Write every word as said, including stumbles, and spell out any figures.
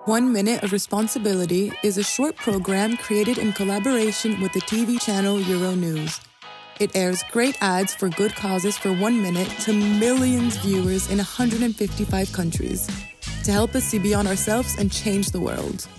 One Minute of Responsibility is a short program created in collaboration with the T V channel Euronews. It airs great ads for good causes for one minute to millions of viewers in one hundred fifty-five countries to help us see beyond ourselves and change the world.